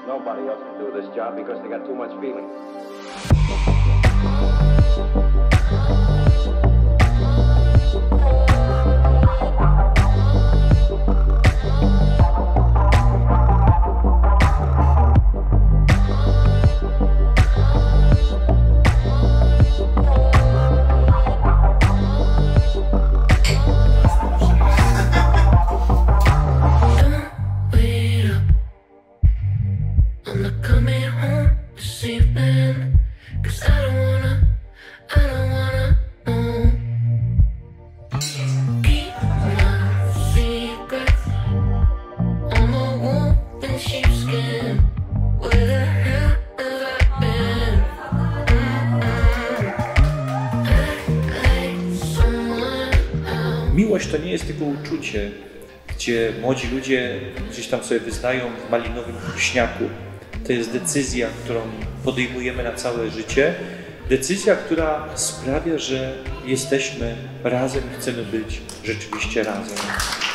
Nobody else can do this job because they got too much feeling. Miłość to nie jest tylko uczucie, gdzie młodzi ludzie gdzieś tam sobie wyznają w malinowym kruśniaku. To jest decyzja, którą podejmujemy na całe życie. Decyzja, która sprawia, że jesteśmy razem i chcemy być rzeczywiście razem.